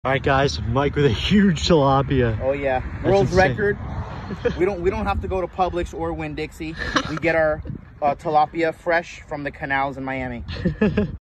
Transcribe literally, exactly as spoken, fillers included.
All right, guys, Mike with a huge tilapia. Oh yeah, world record. we don't we don't have to go to Publix or Winn-Dixie. We get our uh, tilapia fresh from the canals in Miami.